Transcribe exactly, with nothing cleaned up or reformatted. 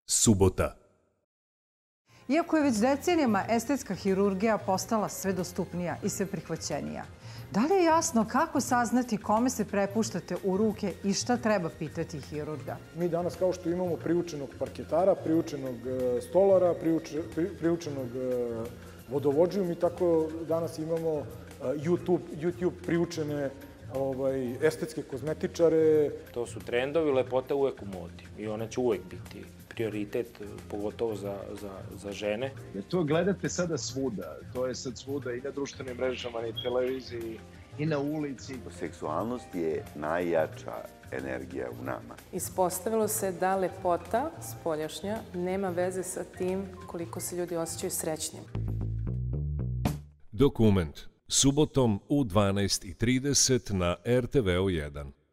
Subota. Iako je već decenijama estetska hirurgija postala sve dostupnija i sve prihvaćenija, da li je jasno kako saznati kome se prepuštate u ruke i šta treba pitati hirurga? Mi danas, kao što imamo priučenog parketara, priučenog stolara, priučenog vodovođiju, mi tako danas imamo YouTube, YouTube priučene estetske kozmetičare. To su trendovi, lepota je uvek u modi i ona će uvek biti prioritet, pogotovo za, za, za žene. To gledate sada svuda, to je sad svuda i na društvenim mrežama, i televiziji, i na ulici. Seksualnost je najjača energija u nama. Ispostavilo se da lepota spoljašnja nema veze sa tim koliko se ljudi osjećaju srećnim. Dokument. Subotom u dvanaest i trideset na R T V jedan.